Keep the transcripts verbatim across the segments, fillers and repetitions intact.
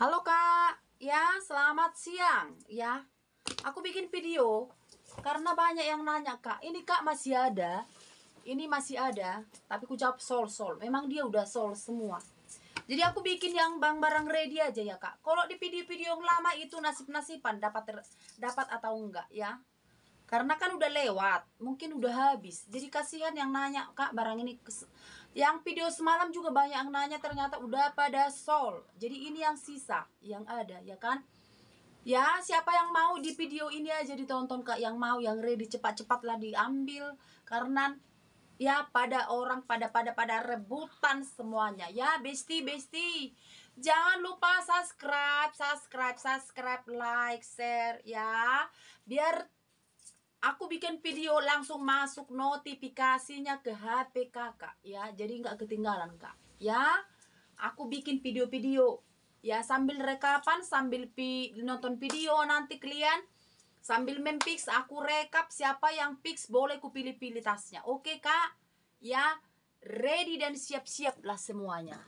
Halo Kak, ya selamat siang ya. Aku bikin video karena banyak yang nanya Kak, ini Kak masih ada, ini masih ada, tapi ku jawab sol-sol. Memang dia udah sol semua. Jadi aku bikin yang bang barang ready aja ya Kak. Kalau di video-video yang lama itu nasib-nasiban dapat dapat atau enggak ya. Karena kan udah lewat, mungkin udah habis. Jadi kasihan yang nanya, Kak, barang ini kes... Yang video semalam juga banyak yang nanya ternyata udah pada sold. Jadi ini yang sisa, yang ada, ya kan? Ya, siapa yang mau di video ini aja ditonton, Kak. Yang mau, yang ready cepat-cepat lah diambil. Karena ya pada orang pada pada pada rebutan semuanya. Ya, bestie, bestie. Jangan lupa subscribe, subscribe, subscribe, like, share ya. Biar aku bikin video langsung masuk notifikasinya ke H P kakak ya, jadi nggak ketinggalan Kak ya. Aku bikin video-video ya sambil rekapan, sambil pi nonton video nanti kalian sambil mempix, aku rekap siapa yang pix boleh ku pilih-pilih tasnya. Oke Kak ya, ready dan siap-siap lah semuanya.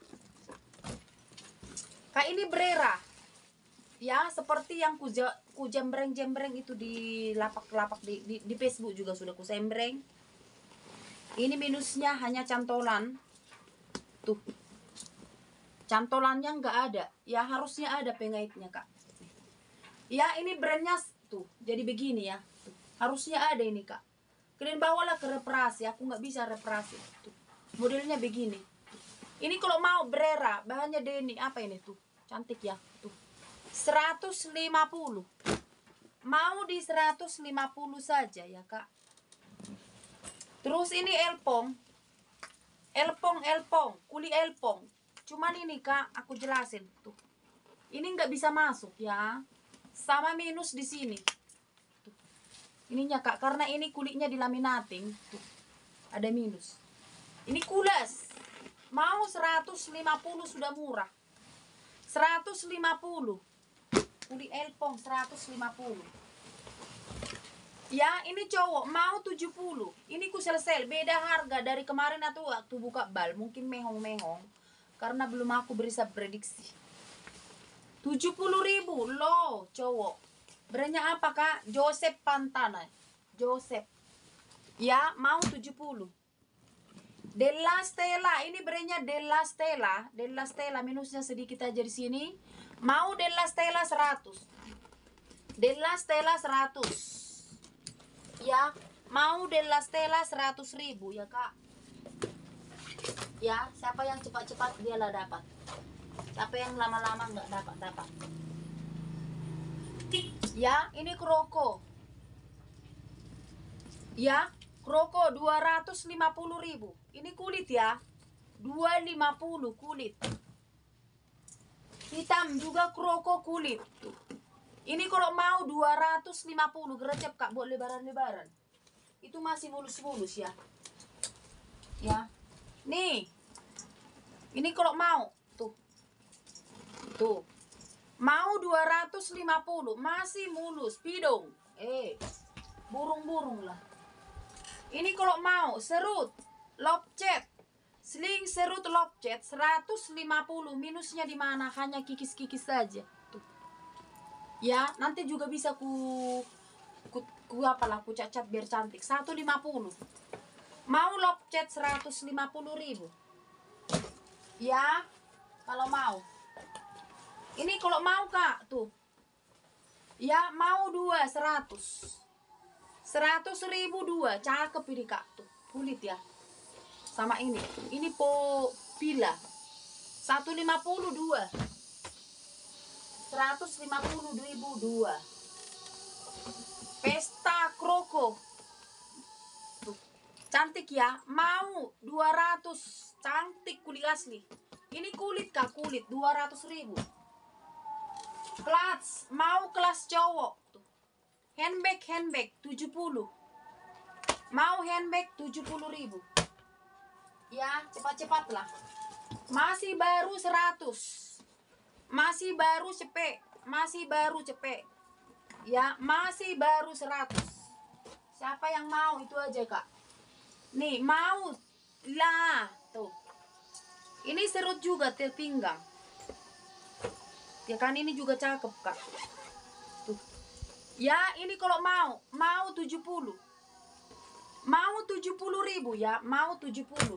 Kak ini Brera ya, seperti yang ku, ku jembreng-jembreng itu di lapak-lapak di, di, di Facebook juga sudah ku sembreng. Ini minusnya hanya cantolan. Tuh. Cantolannya nggak ada. Ya harusnya ada pengaitnya, Kak. Ya, ini brandnya tuh. Jadi begini ya. Tuh. Harusnya ada ini, Kak. Kalian bawalah ke reparasi. Aku nggak bisa reparasi. Tuh. Modelnya begini. Tuh. Ini kalau mau Brera, bahannya Denny. Apa ini tuh? Cantik ya. Tuh. seratus lima puluh. Mau di seratus lima puluh saja ya Kak. Terus ini elpong. Elpong, elpong, kuli elpong. Cuman ini Kak, aku jelasin tuh. Ini nggak bisa masuk ya. Sama minus di sini. Tuh. Ininya Kak, karena ini kulitnya dilaminating tuh. Ada minus. Ini kules. Mau seratus lima puluh sudah murah. seratus lima puluh. Kuli elpong seratus lima puluh. Ya, ini cowok mau tujuh puluh. Ini ku sel-sel beda harga dari kemarin atau waktu buka bal, mungkin mehong-mehong karena belum aku bisa prediksi. tujuh puluh ribu loh, cowok. Brandnya apa, Kak? Joseph Pantana. Joseph. Ya, mau tujuh puluh. Della Stella, ini brandnya Della Stella. Della Stella minusnya sedikit aja di sini. Mau Della Stella seratus. Della Stella seratus. Ya, mau Della Stella seratus ribu ya Kak. Ya, siapa yang cepat-cepat dialah dapat. Siapa yang lama-lama nggak dapat-dapat. Ya, ini kroko. Ya, kroko dua ratus lima puluh ribu. Ini kulit ya. dua ratus lima puluh kulit. Hitam juga kroko kulit. Tuh. Ini kalau mau dua ratus lima puluh gerecep Kak buat lebaran-lebaran. Itu masih mulus-mulus ya. Ya. Nih. Ini kalau mau tuh. Tuh. Mau dua ratus lima puluh, masih mulus pidong. Eh. Burung-burung lah. Ini kalau mau serut, lobcat. Sling serut lobcat seratus lima puluh, minusnya di mana? Hanya kikis-kikis saja. Tuh. Ya, nanti juga bisa ku ku, ku apalah ku cacat biar cantik. seratus lima puluh. Mau lobcat seratus lima puluh ribu. Ya, kalau mau. Ini kalau mau Kak, tuh. Ya, mau dua seratus. seratus ribu dua, cakep ini Kak tuh. Kulit ya. Sama ini, ini po pila seratus lima puluh dua, seratus lima puluh ribu dua. Pesta kroko tuh. Cantik ya, mau dua ratus. Cantik kulit asli. Ini kulit Kak, kulit dua ratus ribu. Kelas, mau kelas cowok tuh. Handbag, handbag tujuh puluh. Mau handbag tujuh puluh ribu. Ya, cepat-cepat lah. Masih baru seratus. Masih baru cepet. Masih baru cepet. Ya, masih baru seratus. Siapa yang mau itu aja Kak. Nih, mau lah. Tuh. Ini serut juga terpinggang. Ya kan, ini juga cakep kak. Tuh. Ya ini kalau mau, mau tujuh puluh. Mau tujuh puluh ribu ya, mau tujuh puluh.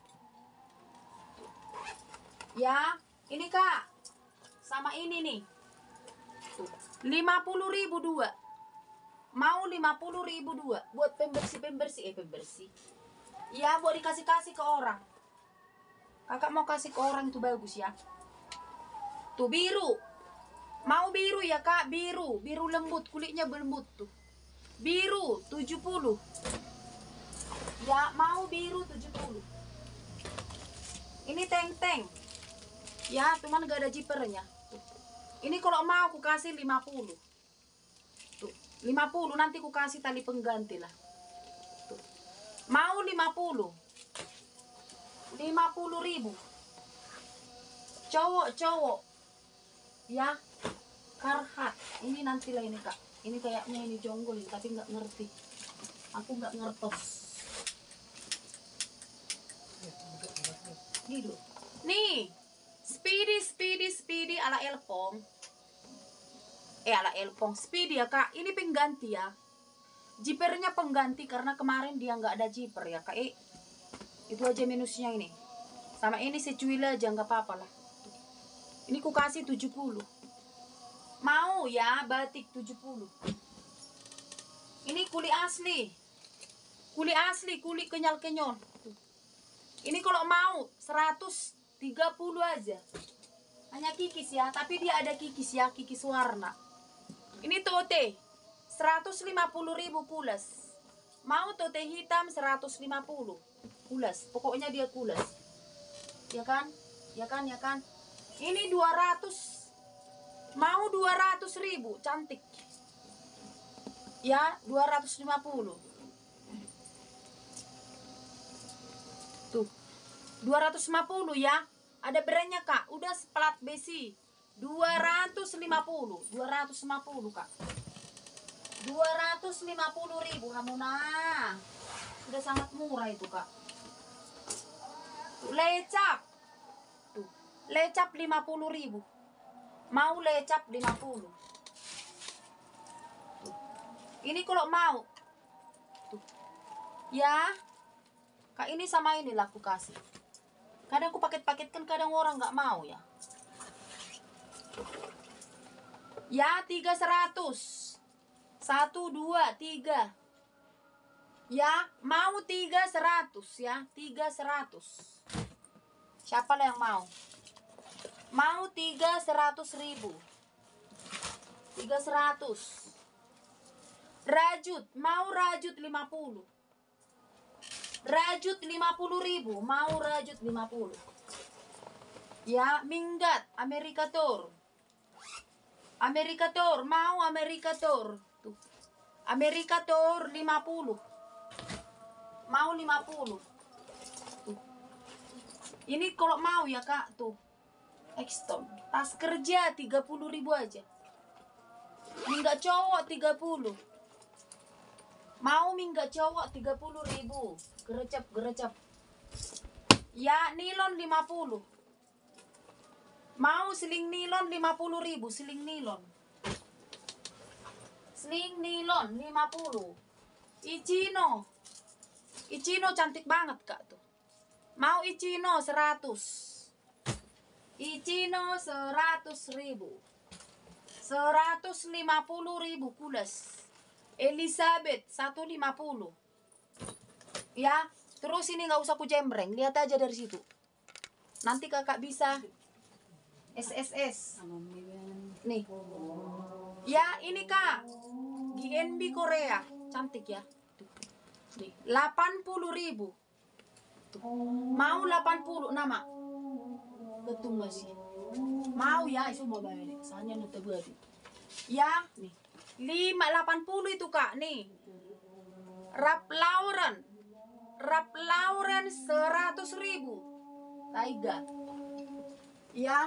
Ya, ini kak. Sama ini nih. Tuh. lima puluh ribu dua. Mau lima puluh ribu dua. Buat pembersih-pembersih. Eh pembersih. Ya buat dikasih-kasih ke orang. Kakak mau kasih ke orang itu bagus ya. Tuh biru. Mau biru ya kak, biru. Biru lembut, kulitnya berlembut tuh. Biru tujuh puluh. Ya mau biru tujuh puluh. Ini teng-teng. Ya cuman gak ada zippernya. Tuh. Ini kalau mau aku kasih lima puluh. Tuh, lima puluh nanti aku kasih tali pengganti lah. Tuh. Mau lima puluh. lima puluh ribu. Cowok-cowok. Ya. Carhartt. Ini nanti lah ini kak. Ini kayaknya ini jonggol tapi nggak ngerti. Aku nggak ngertos. Gitu. Nih. Speedy, speedy, speedy ala Elpong. Eh ala Elpong. Speedy ya kak. Ini pengganti ya. Zippernya pengganti karena kemarin dia nggak ada zipper ya kak. Eh. Itu aja minusnya ini. Sama ini secuil aja nggak apa-apa lah. Ini ku kasih tujuh puluh. Mau ya batik tujuh puluh. Ini kulit asli. Kulit asli, kulit kenyal-kenyal. Ini kalau mau seratus tiga puluh aja. Hanya kikis ya, tapi dia ada kikis ya, kikis warna. Ini tote seratus lima puluh ribu pulas. Mau tote hitam seratus lima puluh. Kulas, pokoknya dia kulas. Ya kan? Ya kan, ya kan? Ini dua ratus. Mau dua ratus ribu, cantik. Ya, dua ratus lima puluh. Tuh. dua ratus lima puluh ya. Ada brandnya kak. Udah plat besi. dua ratus lima puluh. dua ratus lima puluh kak. dua ratus lima puluh ribu Hamuna. Udah sangat murah itu kak. Tuh, lecap. Tuh. Lecap lima puluh ribu. Mau lecap lima puluh. Tuh. Ini kalau mau. Tuh. Ya. Kak ini sama ini lah aku kasih. Kadang aku paket-paketkan, kadang orang nggak mau ya. Ya tiga seratus. Satu dua tiga. Ya mau tiga seratus ya. Tiga seratus. Siapa lah yang mau? Mau tiga seratus ribu. Tiga seratus. Rajut. Mau rajut lima puluh. Rajut lima puluh ribu. Mau rajut lima puluh. Ya minggat. Amerika Tour. Amerika Tour. Mau Amerika Tour. Tuh. Amerika Tour lima puluh. Mau lima puluh. Tuh. Ini kalau mau ya kak. Tuh. Exton. Tas kerja tiga puluh ribu aja. Minggat cowok tiga puluh. Mau minggat cowok tiga puluh ribu. Gerecap, gerecap. Ya, nilon lima puluh. Mau seling nilon lima puluh ribu. Seling nilon. Seling nilon lima puluh. Ichino. Ichino cantik banget kak tuh. Mau Ichino seratus. Ichino seratus ribu. Seratus lima puluh ribu kulas. Elizabeth seratus lima puluh. Ya, terus ini nggak usah ku jembreng, lihat aja dari situ. Nanti kakak bisa S S S. Nih. Ya, ini kak. G N B Korea, cantik ya. Nih, delapan puluh ribu. Tuh. Mau delapan puluh nama. Betul masih. Mau ya, itu mau bayar. Soalnya nanti buat. Ya, nih. lima delapan puluh itu kak, nih. Ralph Lauren. Ralph Lauren seratus ribu. Taiga. Ya.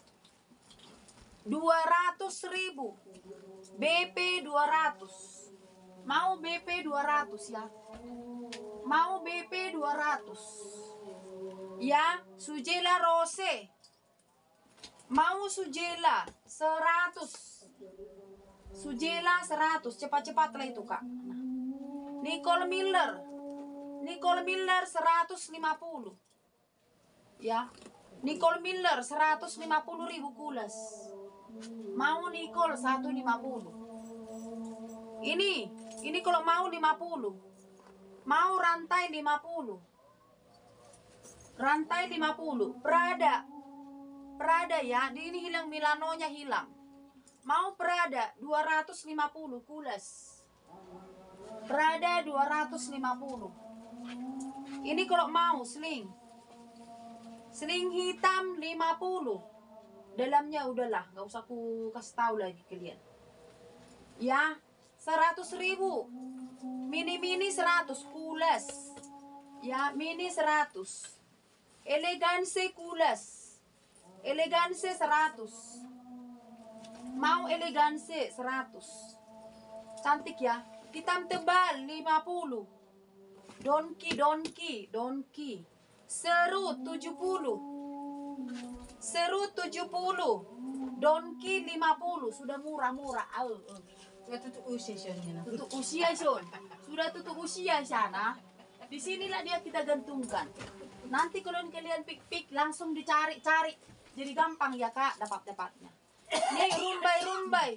dua ratus ribu. B P dua ratus. Mau B P dua ratus ya. Mau B P dua ratus. Ya, Sujela Rose. Mau sujela seratus. Sujela seratus. Cepat-cepat lah itu kak. Nah. Nicole Miller. Nicole Miller seratus lima puluh. Ya. Nicole Miller seratus lima puluh ribu kulas. Mau Nicole seratus lima puluh. Ini, ini kalau mau lima puluh. Mau rantai lima puluh. Rantai lima puluh. Prada. Prada ya, ini hilang Milanonya hilang. Mau Prada dua ratus lima puluh kulas. Prada dua ratus lima puluh. Ini kalau mau sling. Sling hitam lima puluh. Dalamnya udahlah, nggak usah aku kasih tahu lagi kalian. Ya, seratus ribu. Mini-mini seratus kulas. Ya, mini seratus. Elegance kulas. Elegance seratus. Mau elegance seratus. Cantik ya. Hitam tebal lima puluh. Donki, donki, donki. Serut tujuh puluh. Serut tujuh puluh. Donki lima puluh. Sudah murah-murah. Oh, oh. Sudah tutup usia Shonnya. Tutup usia Shon. Sudah tutup usia sana. Di sinilah dia kita gantungkan. Nanti kalau kalian pik-pik langsung dicari-cari. Jadi gampang ya kak dapat-dapatnya. Nih rumbai-rumbai.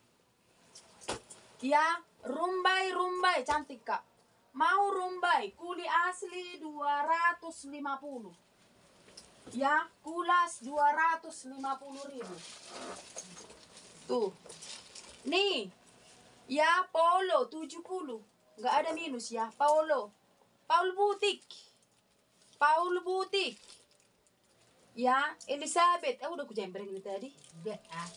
Ya, rumbai-rumbai cantik kak. Mau rumbai kuli asli dua ratus lima puluh. Ya, kulas dua ratus lima puluh ribu. Tuh. Nih. Ya, polo tujuh puluh. Nggak ada minus ya, Paolo. Paul Butik. Paul Butik. Ya, Elizabeth. Oh, udah aku jembreng ini tadi. Udah ah.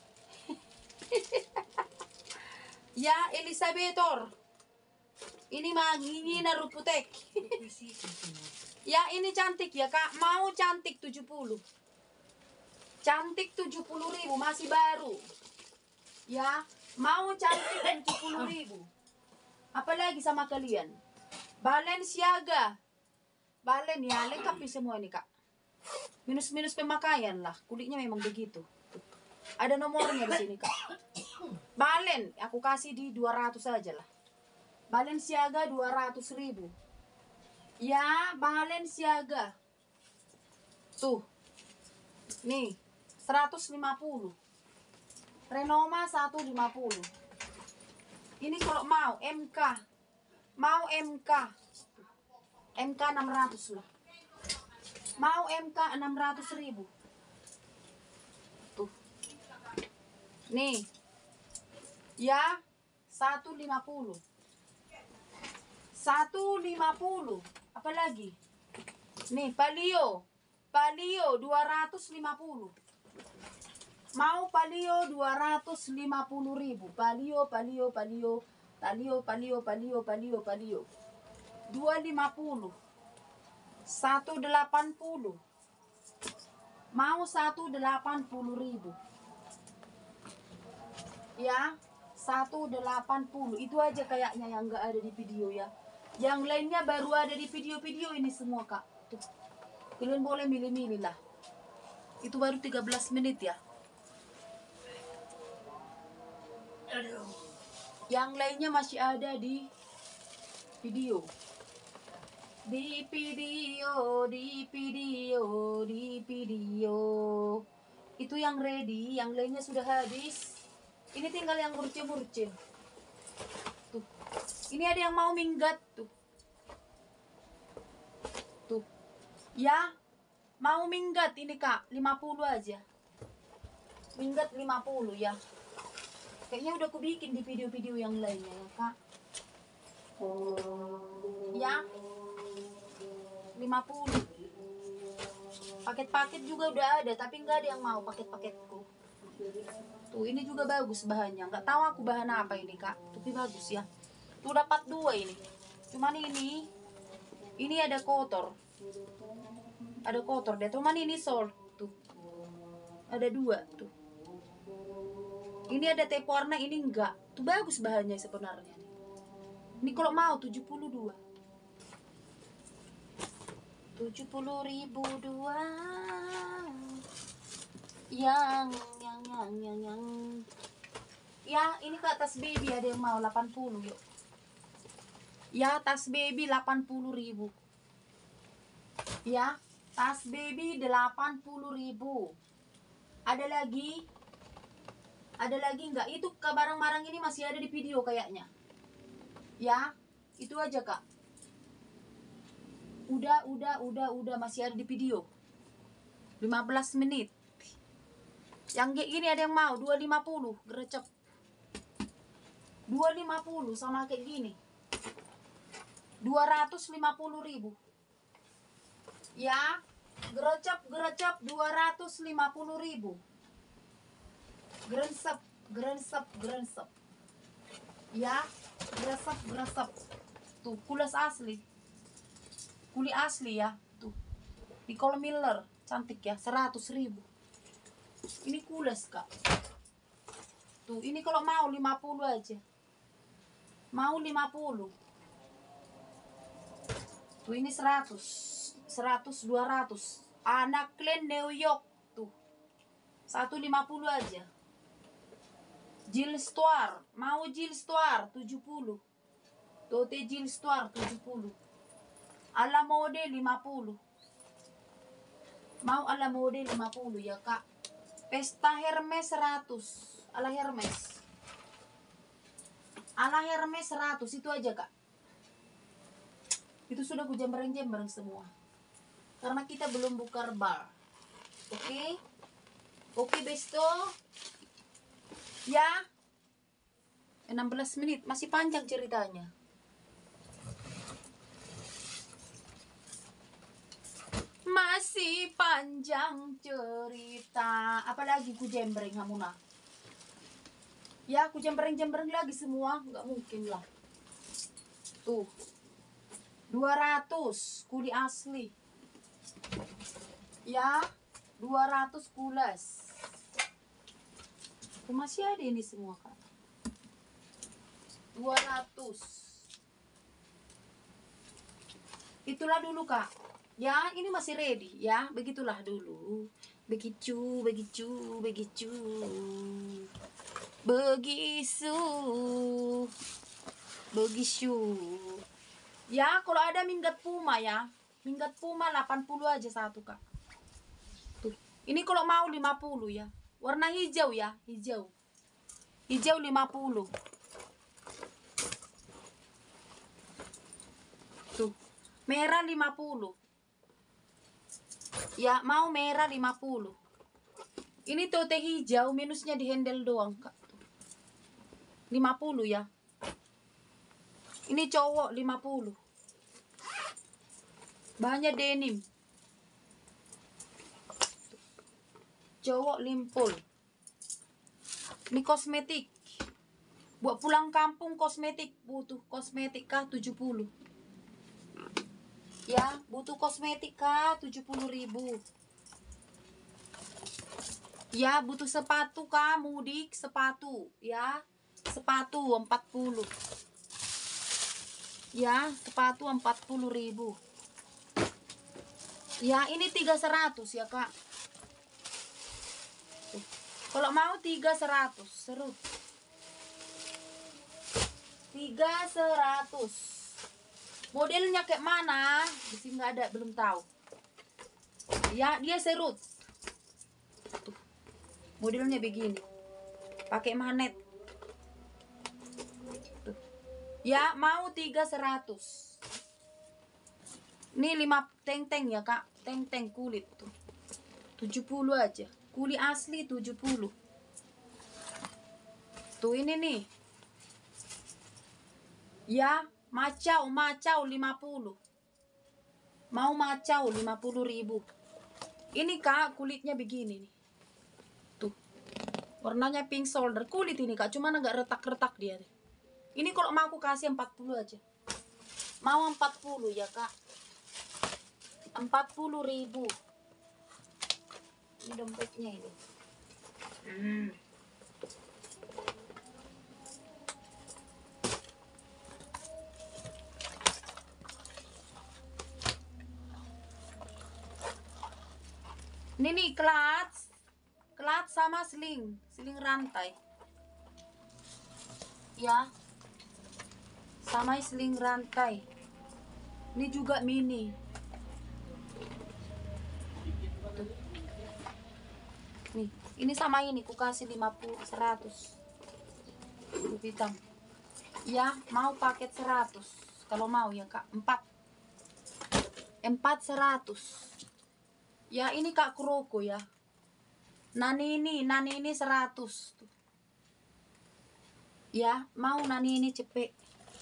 Ya, Elizabethor. Ini mangingi na ruputek. Ya, ini cantik ya, Kak. Mau cantik tujuh puluh. Cantik tujuh puluh ribu, masih baru. Ya, mau cantik tujuh puluh ribu. Apalagi sama kalian? Balenciaga. Balen ya, lengkap nih semua ini, Kak. Minus-minus pemakaian lah. Kulitnya memang begitu. Tuh. Ada nomornya di sini, Kak. Balen, aku kasih di dua ratus aja lah. Balenciaga dua ratus ribu. Ya, Balenciaga. Tuh. Nih, seratus lima puluh. Renoma seratus lima puluh. Ini kalau mau M K. Mau M K. M K enam ratus lah. Mau M K enam ratus ribu. Tuh. Nih. Ya, seratus lima puluh. seratus lima puluh. Apa lagi? Nih, Palio. Palio dua ratus lima puluh. Mau Palio dua ratus lima puluh ribu. Palio, Palio, Palio. Palio, Palio, Palio, Palio, Palio. dua ratus lima puluh. seratus delapan puluh. Mau seratus delapan puluh ribu. Ya, seratus delapan puluh. Itu aja kayaknya yang enggak ada di video ya. Yang lainnya baru ada di video-video ini semua, Kak. Tuh. Kalian boleh milih-milih lah. Itu baru tiga belas menit ya. Aduh. Yang lainnya masih ada di video. Di video, di video, di video. Itu yang ready, yang lainnya sudah habis. Ini tinggal yang murce-murce. Tuh. Ini ada yang mau minggat tuh. Tuh. Ya. Mau minggat ini, Kak. lima puluh aja. Minggat lima puluh ya. Kayaknya udah aku bikin di video-video yang lainnya ya, Kak. Ya. lima puluh. Paket-paket juga udah ada, tapi nggak ada yang mau paket-paketku. Tuh, ini juga bagus bahannya. Nggak tahu aku bahan apa ini, Kak. Tapi bagus ya. Tuh dapat dua ini. Cuman ini, ini ada kotor. Ada kotor deh. Cuman ini sol. Tuh. Ada dua tuh. Ini ada tape warna, ini enggak. Tuh bagus bahannya sebenarnya. Ini kalau mau tujuh puluh dua. tujuh puluh ribu dua. yang yang yang yang yang ya ini kak tas baby ada yang mau delapan puluh yuk ya, tas baby delapan puluh ribu ya, tas baby delapan puluh ribu. Ada lagi ada lagi enggak? Itu ke barang-barang ini masih ada di video kayaknya ya, itu aja kak. Udah udah udah udah masih ada di video lima belas menit. Yang kayak gini ada yang mau dua lima puluh gerecep dua lima puluh sama kayak gini dua ratus lima puluh ribu ya, gerecep gerecep dua ratus lima puluh ribu. Gerensep gerensep gerensep ya, geresep geresep tuh, kulas asli kuli asli ya tuh, Nicole Miller cantik ya, seratus ribu. Ini kules kak tuh, ini kalau mau lima puluh aja, mau lima puluh tuh, ini seratus seratus dua ratus. Anak clean New York tuh seratus lima puluh aja. Jill Stuar, mau Jill Stuar tujuh puluh. Tote Jill Stuar tujuh puluh. Ala mode lima puluh. Mau ala mode lima puluh ya kak. Pesta Hermes seratus. Ala Hermes. Ala Hermes seratus itu aja kak. Itu sudah ku jembreng-jembreng semua. Karena kita belum buka bar. Oke? Okay? Oke okay, besto. Ya. enam belas menit, masih panjang ceritanya. Masih panjang cerita. Apalagi ku jembreng hamuna. Ya, ku jembreng-jembreng lagi semua, nggak mungkin lah. Tuh. dua ratus kuli asli. Ya, dua ratus kulas. Masih ada ini semua kan. dua ratus. Itulah dulu kak. Ya, ini masih ready ya. Begitulah dulu. Begitu, begitu, begitu. Begitu. Begitu. Ya, kalau ada minggat puma ya. Minggat puma delapan puluh aja satu kak. Tuh. Ini kalau mau lima puluh ya. Warna hijau ya, hijau. Hijau lima puluh. Tuh. Merah lima puluh. Ya, mau merah lima puluh. Ini tote hijau, minusnya di handle doang, Kak. lima puluh ya. Ini cowok lima puluh. Bahannya denim. Cowok limpul. Ini kosmetik. Buat pulang kampung kosmetik, butuh kosmetik kah tujuh puluh. Ya, butuh kosmetik kah tujuh puluh ribu. Ya, butuh sepatu kah mudik, sepatu ya. Sepatu empat puluh. Ya, sepatu empat puluh ribu. Ya, ini tiga seratus ya, Kak. Kalau mau tiga seratus, serut. tiga seratus. Modelnya kayak mana? Di sini nggak ada, belum tahu. Ya, dia serut. Tuh. Modelnya begini. Pakai magnet. Tuh. Ya, mau tiga seratus. Ini lima teng-teng ya, Kak. Teng-teng kulit tuh. tujuh puluh aja. Kulit asli tujuh puluh. Tuh ini nih. Ya, macau, macau lima puluh. Mau macau lima puluh ribu. Ini Kak, kulitnya begini nih. Tuh. Warnanya pink shoulder. Kulit ini Kak, cuman agak retak-retak dia. Ini kalau mau aku kasih empat puluh aja. Mau empat puluh ya, Kak. empat puluh ribu. Ini dompetnya ini. Hmm. Ini nih clutch. sama sling, sling rantai. Ya. Sama sling rantai. Ini juga mini. Tuh. Nih, ini sama ini ku kasih lima puluh seratus. Hitam. Ya, mau paket seratus. Kalau mau ya, Kak, empat. empat seratus. Ya, ini Kak Kuroko ya. Nani ini, nani ini seratus. Tuh. Ya, mau nani ini cepet.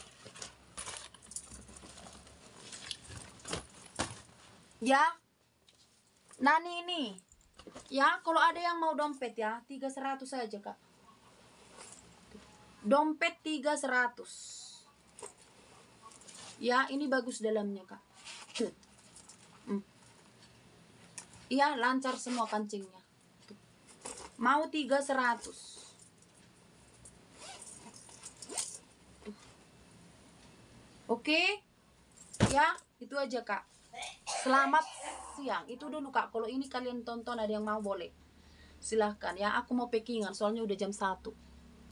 Ya. Nani ini. Ya, kalau ada yang mau dompet ya, tiga seratus saja, Kak. Dompet tiga seratus. Ya, ini bagus dalamnya, Kak. Hmm. Iya, lancar semua kancingnya. Mau tiga seratus. Oke. Ya, itu aja, Kak. Selamat siang. Itu dulu, Kak. Kalau ini kalian tonton, ada yang mau boleh. Silahkan ya. Aku mau packingan soalnya udah jam satu.